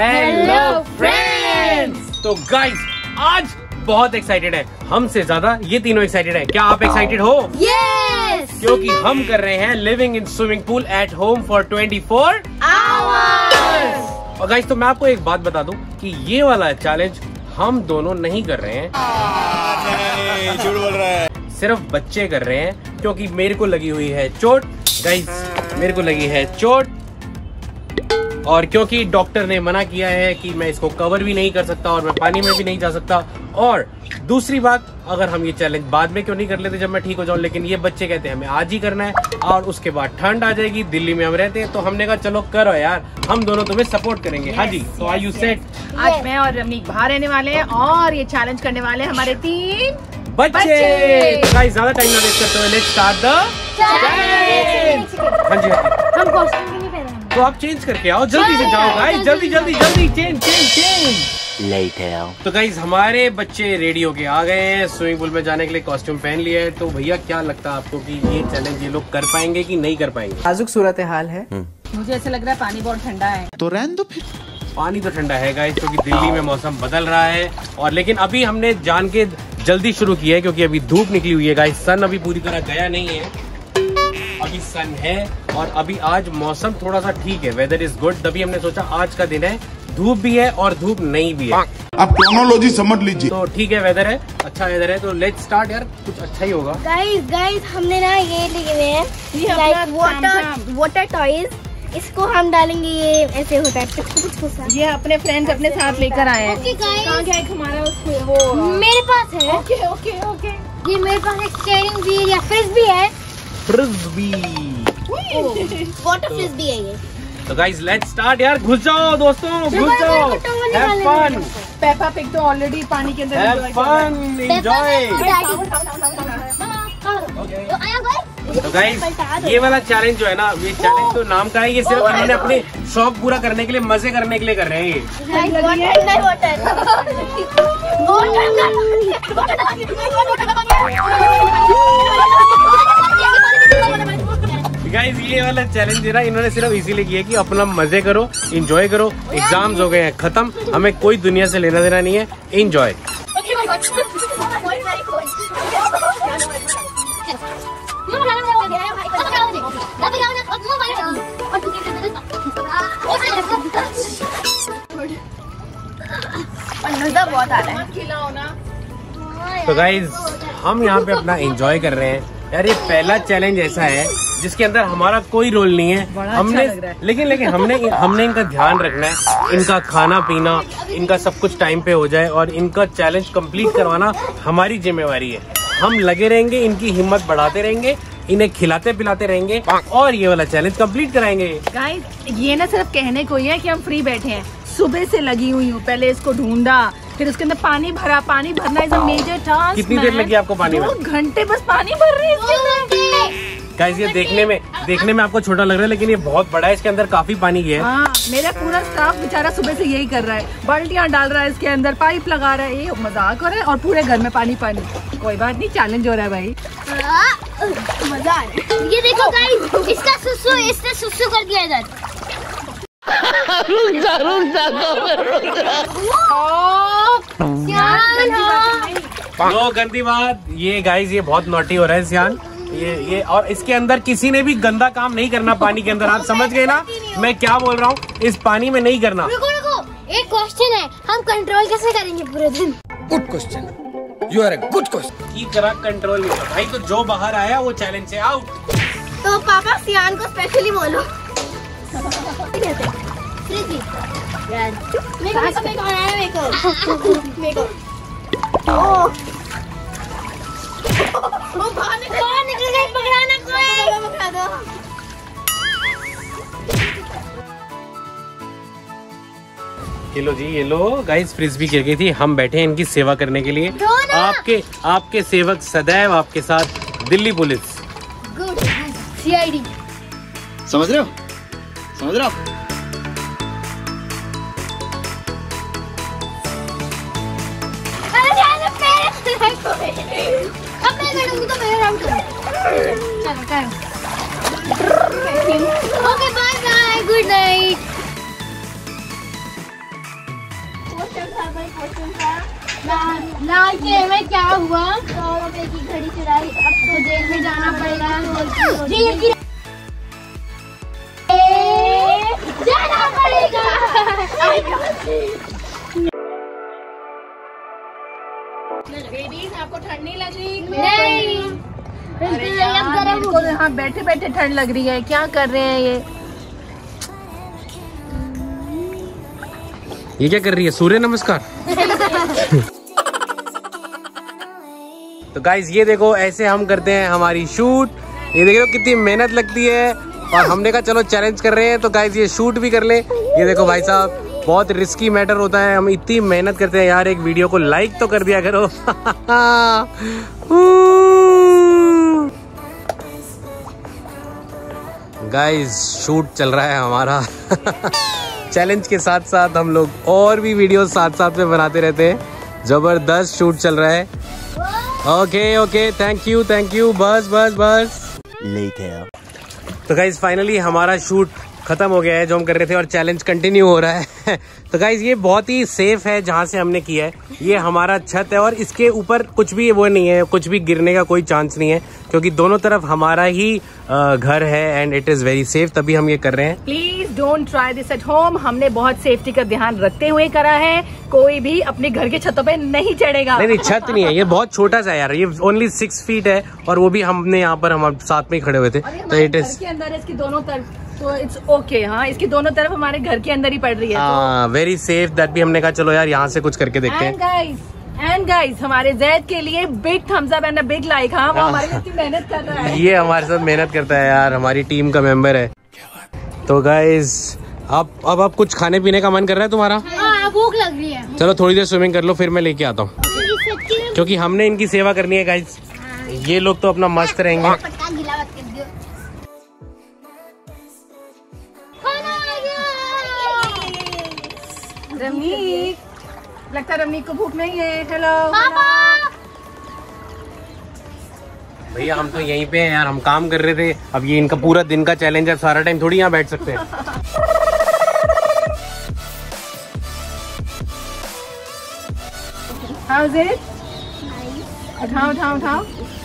Hello friends. तो guys आज बहुत एक्साइटेड है, हमसे ज्यादा ये तीनों एक्साइटेड है। क्या आप एक्साइटेड हो? यस। क्योंकि हम कर रहे हैं living in swimming pool at home for 24 hours. और गाइस तो मैं आपको एक बात बता दूं कि ये वाला चैलेंज हम दोनों नहीं कर रहे हैं। नहीं, झूठ बोल रहा है। सिर्फ बच्चे कर रहे हैं क्योंकि मेरे को लगी हुई है चोट। गाइस मेरे को लगी है चोट, और क्योंकि डॉक्टर ने मना किया है कि मैं इसको कवर भी नहीं कर सकता और मैं पानी में भी नहीं जा सकता। और दूसरी बात, अगर हम ये चैलेंज बाद में क्यों नहीं कर लेते जब मैं ठीक हो जाऊं, लेकिन ये बच्चे कहते हैं हमें आज ही करना है और उसके बाद ठंड आ जाएगी, दिल्ली में हम रहते हैं, तो हमने कहा चलो करो यार, हम दोनों तुम्हें सपोर्ट करेंगे। हाँ जी, तो आर यू सेट? आज मैं और रमनीक बाहर रहने वाले हैं और ये चैलेंज करने वाले हैं हमारे 3 बच्चे। तो गाइस ज्यादा टाइम ना वेस्ट करते हुए लेट्स स्टार्ट द चैलेंज। हाँ जी, हम कॉस्ट्यूम भी नहीं पहने हैं। तो आप चेंज करके आओ, जल्दी से जाओ गाइस, जल्दी जल्दी जल्दी चेंज। तो गाइस हमारे बच्चे रेडी होके आ गए हैं, स्विमिंग पूल में जाने के लिए कॉस्ट्यूम पहन लिया है। तो भैया क्या लगता है आपको कि ये चैलेंज ये लोग कर पाएंगे कि नहीं कर पाएंगे? नाजुक सूरत हाल है। मुझे ऐसा लग रहा है पानी बहुत ठंडा है। तो रहने दो फिर। पानी तो ठंडा है गाइस क्योंकि दिल्ली में मौसम बदल रहा है। और लेकिन अभी हमने जान के जल्दी शुरू किया है क्योंकि अभी धूप निकली हुई है गाइस, सन अभी पूरी तरह गया नहीं है, अभी सन है। और अभी आज मौसम थोड़ा सा ठीक है, वेदर इज गुड, तभी हमने सोचा आज का दिन है, धूप भी है और धूप नहीं भी है। आप टेक्नोलॉजी समझ लीजिए। तो ठीक है, वेदर है, अच्छा वेदर है, तो लेट्स स्टार्ट यार, कुछ अच्छा ही होगा। गाइस हमने ना ये लिए हुए हैं वाटर टॉयज, इसको हम डालेंगे, ये ऐसे होता है कुछ। ये अपने फ्रेंड्स अपने साथ लेकर आए हैं। कहाँ गया हमारा वो मेरे पास है। ओके ये मेरे पास एक कैरिंग व्हील या फ्रिस्बी है, फ्रिस्बी, वाटर फ्रिस्बी है ये। तो गाइस लेट्स स्टार्ट यार, घुस जाओ दोस्तों, घुस जाओ, हैव फन। पेपा पिग तो ऑलरेडी पानी के अंदर हैव फन, एंजॉय। तो गाइस ये वाला चैलेंज जो है ना, ये चैलेंज तो नाम का है, ये सिर्फ इन्होंने अपने शौक पूरा करने के लिए, मजे करने के लिए कर रहे हैं गाइस। ये वाला चैलेंज है ना, इन्होंने सिर्फ इसीलिए किया कि अपना मजे करो, एंजॉय करो। एग्जाम्स हो गए हैं खत्म, हमें कोई दुनिया से लेना देना नहीं है, एंजॉय। मजा बहुत आ रहा है। तो गाइज हम यहाँ पे अपना एंजॉय कर रहे हैं यार। ये पहला चैलेंज ऐसा है जिसके अंदर हमारा कोई रोल नहीं है। हमने लेकिन हमने इनका ध्यान रखना है, इनका खाना पीना, इनका सब कुछ टाइम पे हो जाए और इनका चैलेंज कंप्लीट करवाना हमारी जिम्मेवारी है। हम लगे रहेंगे, इनकी हिम्मत बढ़ाते रहेंगे, इन्हें खिलाते पिलाते रहेंगे और ये वाला चैलेंज कंप्लीट कराएंगे। गाइस ये ना सिर्फ कहने को ही है कि हम फ्री बैठे हैं, सुबह से लगी हुई हूँ। पहले इसको ढूंढा, फिर उसके अंदर पानी भरा। पानी भरना इज अ मेजर टास्क। कितनी देर लगी आपको पानी में? 2 घंटे बस पानी भर रही है। गाइस ये देखने में आपको छोटा लग रहा है लेकिन ये बहुत बड़ा है, इसके अंदर काफी पानी है। हाँ, मेरा पूरा स्टाफ बेचारा सुबह से यही कर रहा है, बाल्टियाँ डाल रहा है इसके अंदर, पाइप लगा रहा है, ये मजाक हो रहा है और पूरे घर में पानी। कोई बात नहीं, चैलेंज हो रहा है भाई, मजा आ रहा है। ये देखो गाइस, इसने सुसु कर दिया इधर। नो गंदी बात। ये गाइस ये बहुत नॉटी हो रहा है सियान, ये और इसके अंदर किसी ने भी गंदा काम नहीं करना पानी के अंदर। आप समझ गए ना मैं क्या बोल रहा हूँ? इस पानी में नहीं करना। रुको, एक क्वेश्चन है, हम कंट्रोल कैसे करेंगे पूरे दिन? Good question, you are a good question. की तरह कंट्रोल नहीं होता भाई, तो जो बाहर आया वो चैलेंज से आउट। तो पापा सियान को स्पेशली बोलो। बाहर निकल गई, पकड़ाना कोई। ये लो जी, ये लो गाइस, फ्रिस्बी गिर गई थी, हम बैठे हैं इनकी सेवा करने के लिए। आपके सेवक सदैव आपके साथ, दिल्ली पुलिस। Good CID। समझ रहे हो? अब मैं लड़ूंगी तो मेरा राउंड चलो कर। Okay bye bye, good night. लाल किले में क्या हुआ? 100 रुपए की घड़ी चुराई, अब तो जेल में जाना पड़ेगा। जाना पड़ेगा। बेबीज, आपको ठंड नहीं लग रही? नहीं, हाँ, बैठे बैठे ठंड लग रही है। क्या कर रहे हैं ये क्या कर रही है? सूर्य नमस्कार। तो गाइज ये देखो, ऐसे हम करते हैं हमारी शूट। ये देखो कितनी मेहनत लगती है, और हमने कहा चलो चैलेंज कर रहे हैं तो गाइज ये शूट भी कर ले। ये देखो भाई साहब, बहुत रिस्की मैटर होता है, हम इतनी मेहनत करते हैं यार। एक वीडियो को लाइक तो कर दिया करो। गाइज शूट चल रहा है हमारा। चैलेंज के साथ साथ हम लोग और भी वीडियो साथ साथ में बनाते रहते हैं। जबरदस्त शूट चल रहा है। ओके ओके, थैंक यू बस बस बस। तो गाइज फाइनली हमारा शूट खत्म हो गया है जो हम कर रहे थे, और चैलेंज कंटिन्यू हो रहा है। तो गाइज ये बहुत ही सेफ है जहाँ से हमने किया है। ये हमारा छत है और इसके ऊपर कुछ भी वो नहीं है, कुछ भी गिरने का कोई चांस नहीं है, क्योंकि दोनों तरफ हमारा ही घर है and it is very safe, तभी हम ये कर रहे हैं। Please don't try this at home. हमने बहुत सेफ्टी का ध्यान रखते हुए करा है। कोई भी अपने घर के छतों पे नहीं चढ़ेगा। नहीं, छत नहीं है, ये बहुत छोटा सा यार, ये ओनली 6 फीट है, और वो भी हमने यहाँ पर हम साथ में ही खड़े हुए थे। तो इट इज के अंदर इसकी दोनों तरफ, तो इट्स ओके। हाँ, इसकी दोनों तरफ हमारे घर के अंदर ही पड़ रही है। हाँ, वेरी सेफ। दैट भी हमने कहा चलो यार यहाँ से कुछ करके देखते हैं। एंड गाइस हमारे जैद के लिए big thumbs up and a big like. हाँ, वो हमारे लिए इतनी मेहनत कर रहा है। ये हमारे साथ मेहनत करता है यार, हमारी टीम का मेंबर है। तो गाइस अब आप कुछ खाने पीने का मन कर रहा है तुम्हारा? भूख लग रही है। चलो थोड़ी देर स्विमिंग कर लो, फिर मैं लेके आता हूँ, क्योंकि हमने इनकी सेवा करनी है गाइस। ये लोग तो अपना मस्त रहेंगे। रमनीक, लगता है रमनीक को भूख नहीं है। हेलो भैया, हम तो यहीं पे हैं यार, हम काम कर रहे थे। अब ये इनका पूरा दिन का चैलेंज है, सारा टाइम थोड़ी यहाँ बैठ सकते हैं। How is it? उठाओ।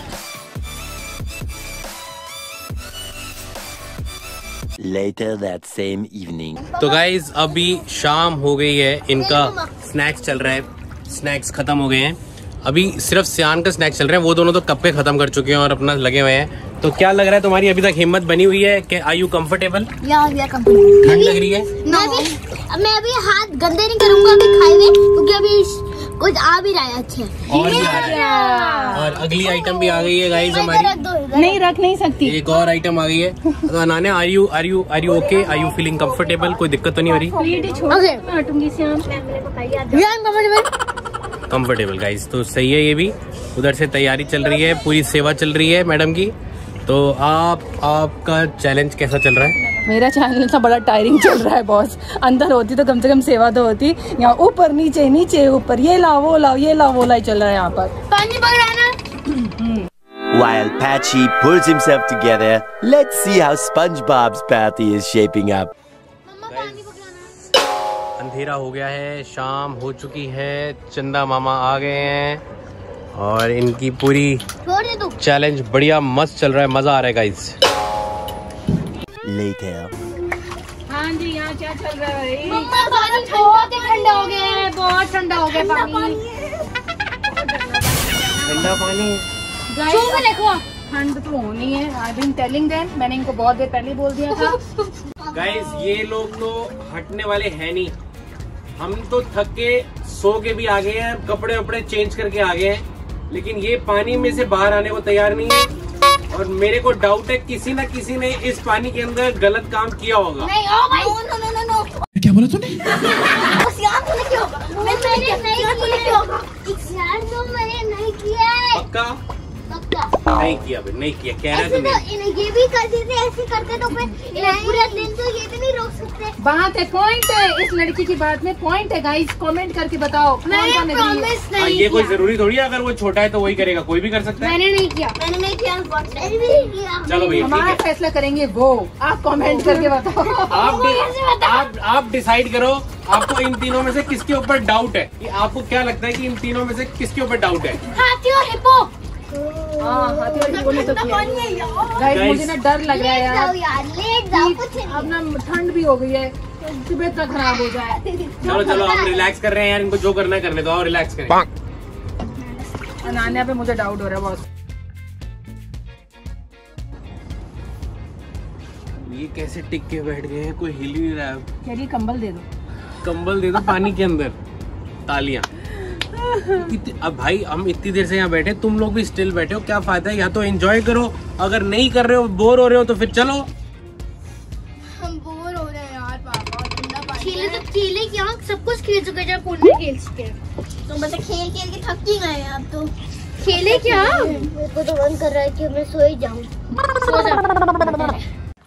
Later that same evening. तो गाइज अभी शाम हो गई है, इनका स्नैक्स चल रहा है। स्नैक्स खत्म हो गए हैं, अभी सिर्फ सियान का स्नैक्स चल रहे हैं। वो दोनों तो कब पे खत्म कर चुके हैं और अपना लगे हुए हैं। तो क्या लग रहा है तुम्हारी अभी तक हिम्मत बनी हुई है कि आर यू कंफर्टेबल? ठंड लग रही है? मैं भी हाथ गंदे नहीं करूंगा अभी खाए हुए, क्योंकि अभी कुछ आ भी रहा है। अच्छा, और भी आ रहा है, और अगली आइटम भी आ गई है गाइस हमारी। नहीं रख नहीं सकती। एक और आइटम आ गई है। तो Ananya, are you okay? Are you feeling comfortable? कोई दिक्कत तो नहीं हो रही? कंफर्टेबल गाइस, तो सही है। ये भी उधर से तैयारी चल रही है, पूरी सेवा चल रही है मैडम की। तो आपका चैलेंज कैसा चल रहा है? मेरा चैनल तो बड़ा टायरिंग चल रहा है बॉस। अंदर होती तो कम से कम सेवा तो होती। यहाँ ऊपर नीचे नीचे ऊपर, ये लाओ वो लाओ, ये लाओ वो लाई चल रहा है यहाँ पर। पानी पकड़ाना। While Patchy pulls himself together, let's see how SpongeBob's party is shaping up. अंधेरा हो गया है, शाम हो चुकी है, चंदा मामा आ गए हैं और इनकी पूरी चैलेंज बढ़िया मस्त चल रहा है, मजा आ रहा है गाइस। Later. हाँ जी, यहाँ क्या चल रहा है? मम्मा पानी बहुत ठंडा हो गया है, बहुत ठंडा हो गया पानी। ठंडा पानी देखो, ठंड तो होनी है। आई बीन टेलिंग देम, मैंने इनको बहुत देर पहले बोल दिया था। गाइस ये लोग तो हटने वाले हैं नहीं। हम तो थक के सो के भी आ गए हैं, कपड़े वपड़े चेंज करके आ गए हैं, लेकिन ये पानी में से बाहर आने को तैयार नहीं है। और मेरे को डाउट है किसी न किसी ने इस पानी के अंदर गलत काम किया होगा। नहीं, ओ भाई, नो। क्या बोला तूने? यार तूने क्यों? मैंने नहीं किया। यार तो मैंने नहीं किया है। पक्का? पक्का। नहीं किया भाई, नहीं किया, कह रहा था ये भी कर देते ऐसे करके तो फिर पूरा दिन तो ये भी नहीं रोक सकते। बात है, पॉइंट है इस लड़की की बात में, पॉइंट है गाइस। कमेंट करके बताओ कौन कौन है। ये कोई जरूरी थोड़ी है, अगर वो छोटा है तो वही करेगा, कोई भी कर सकता है। मैंने नहीं किया, मैंने नहीं किया, मैंने भी नहीं किया। चलो भैया, हमारा फैसला करेंगे वो, आप कमेंट करके बताओ। आप डिसाइड करो, आपको इन तीनों में से किसके ऊपर डाउट है, कि आपको क्या लगता है कि इन तीनों में से किसके ऊपर डाउट है। हाथी और हिप्पो। हाथी और हिप्पो ने तो किया। गाइस मुझे ना डर लग रहा है यार, लेट जाओ, कुछ नहीं। अब ना ठंड भी हो गई है, तबीयत ना खराब हो जाए। चलो चलो, हम रिलैक्स कर रहे हैं यार, इनको जो करना है करने दो, और रिलैक्स करें। अनान्या पे मुझे डाउट हो रहा है बॉस। ये कैसे टिक के बैठ गए हैं, कोई हिल ही नहीं रहा है। कह रही कंबल दे दो, कंबल दे दो पानी के अंदर। तालियां। अब भाई हम इतनी देर से यहाँ बैठे, तुम लोग भी स्टिल बैठे हो, क्या फायदा है? या तो एंजॉय करो, अगर नहीं कर रहे हो, बोर हो रहे हो तो फिर चलो। हम बोर हो रहे हैं यार पापा, ठंडा पानी खेले तो खेले क्या, सब कुछ खेल चुके हैं, पूल में खेल चुके हैं, तो बस खेल खेल के थक ही गए अब तो। खेले क्या? मेरे को तो मन कर रहा है कि मैं सो ही जाऊं। सो जा।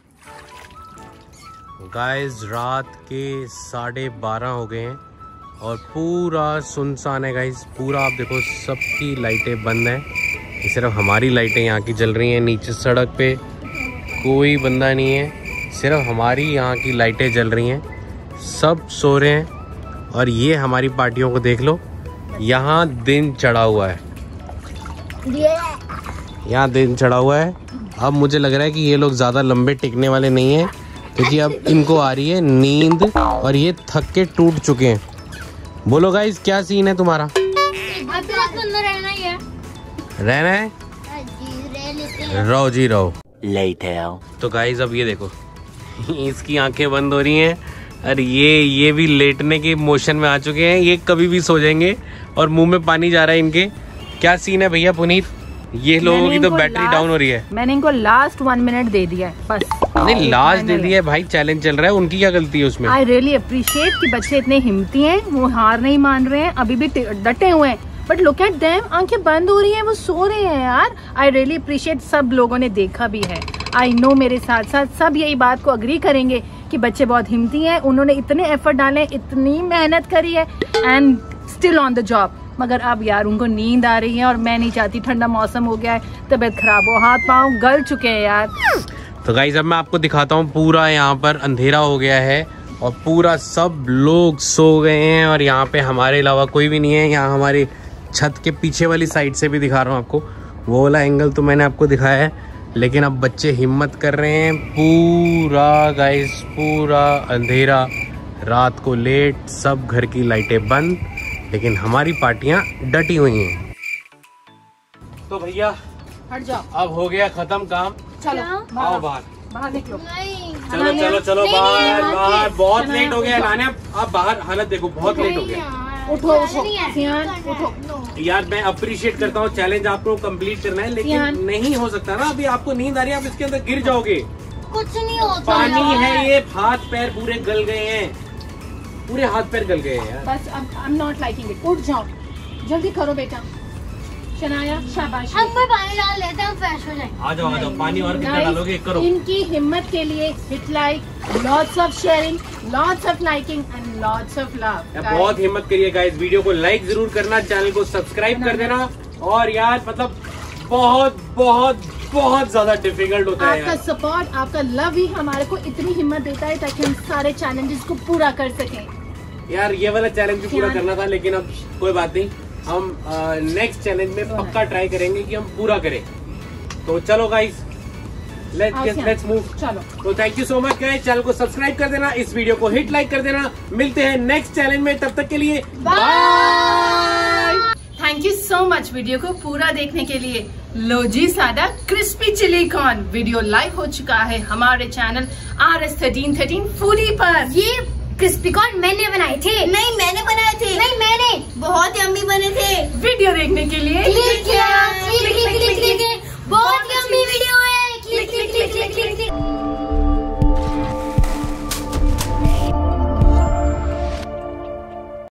गाइस रात के 12:30 हो गए हैं और पूरा सुनसान है गाइस, पूरा आप देखो सबकी लाइटें बंद हैं, सिर्फ हमारी लाइटें यहाँ की जल रही हैं। नीचे सड़क पे कोई बंदा नहीं है, सिर्फ हमारी यहाँ की लाइटें जल रही हैं, सब सो रहे हैं। और ये हमारी पार्टियों को देख लो, यहाँ दिन चढ़ा हुआ है, यहाँ दिन चढ़ा हुआ है। अब मुझे लग रहा है कि ये लोग ज़्यादा लंबे टिकने वाले नहीं हैं, क्योंकि अब इनको आ रही है नींद और ये थक के टूट चुके हैं। बोलो गाइस, क्या सीन है तुम्हारा? रहना ही है, रहना है, रहो जी रहो। तो गाइस अब ये देखो, इसकी आंखें बंद हो रही हैं और ये भी लेटने के मोशन में आ चुके हैं। ये कभी भी सो जाएंगे और मुंह में पानी जा रहा है इनके। क्या सीन है भैया पुनीत? ये लोगों की तो बैटरी डाउन हो रही है। मैंने इनको लास्ट 1 मिनट दे दिया है बस। नहीं लास्ट दे दिया है भाई, चैलेंज चल रहा है, उनकी क्या गलती है उसमें? आई रियली अप्रिशिएट कि बच्चे इतने हिम्मती हैं, वो हार नहीं मान रहे हैं, अभी भी डटे हुए हैं। बट लुक एट देम, आंखें बंद हो रही हैं, वो सो रहे हैं यार। आई रियली अप्रिशिएट, सब लोगों ने देखा भी है। आई नो मेरे साथ साथ सब यही बात को अग्री करेंगे कि बच्चे बहुत हिम्मती हैं, उन्होंने इतने एफर्ट डाले, इतनी मेहनत करी है and still on the job. मगर अब यार उनको नींद आ रही है और मैं नहीं चाहती, ठंडा मौसम हो गया है, तबीयत खराब हो, हाथ पाँव गल चुके हैं यार। तो गाइस अब मैं आपको दिखाता हूँ, पूरा यहाँ पर अंधेरा हो गया है और पूरा सब लोग सो गए हैं और यहाँ पे हमारे अलावा कोई भी नहीं है। यहाँ हमारी छत के पीछे वाली साइड से भी दिखा रहा हूँ आपको, वो वाला एंगल तो मैंने आपको दिखाया है। लेकिन अब बच्चे हिम्मत कर रहे हैं, पूरा गाइस पूरा अंधेरा, रात को लेट, सब घर की लाइटें बंद, लेकिन हमारी पार्टियां डटी हुई हैं। तो भैया हट जाओ, अब हो गया खत्म काम, चलो आओ बाहर, बाहर निकलो। चलो चलो चलो बाहर बाहर, बहुत लेट हो गया नाने, अब बाहर हालत देखो, बहुत लेट हो गया। उठो उठो सियान, उठो। यार मैं अप्रिशिएट करता हूँ, चैलेंज आपको कंप्लीट करना है, लेकिन नहीं हो सकता ना, अभी आपको नींद आ रही है, आप इसके अंदर गिर जाओगे। कुछ नहीं होता, पानी है, ये हाथ पैर पूरे गल गए हैं, पूरे हाथ पैर गल गए हैं यार। बस अब I am not liking it, उठ जाओ, जल्दी करो बेटा। शनाया शाबाश। हम पर पानी डाल लेते हैं, फ्रेश हो जाएंगे। आ जाओ, पानी और कितना डालोगे? करो। इनकी हिम्मत के लिए hit like, lots of sharing, lots of liking and lots of love. बहुत हिम्मत करिए गाइस, वीडियो को लाइक जरूर करना, चैनल को सब्सक्राइब कर देना। और यार मतलब बहुत बहुत बहुत ज्यादा डिफिकल्ट होता है आपका सपोर्ट, आपका लव ही हमारे को इतनी हिम्मत देता है ताकि हम सारे चैलेंजेस को पूरा कर सकें। यार ये वाला चैलेंज भी पूरा करना था, लेकिन अब कोई बात नहीं, हम नेक्स्ट चैलेंज में पक्का ट्राई करेंगे कि हम पूरा करें। तो चलो गाइस, लेट्स मूव। चलो, तो thank you so much guys, channel को सब्सक्राइब कर देना, इस वीडियो को हिट लाइक कर देना। मिलते हैं नेक्स्ट चैलेंज में, तब तक के लिए bye. Thank you so much video को पूरा देखने के लिए। लो जी सादा crispy chilli corn video like हो चुका है हमारे चैनल RS1313 फूडी पर। ये क्रिस्पी कॉर्न मैंने बनाए थे। नहीं मैंने बनाए थे। नहीं मैंने, बहुत यम्मी बने थे। वीडियो देखने के लिए क्लिक किया।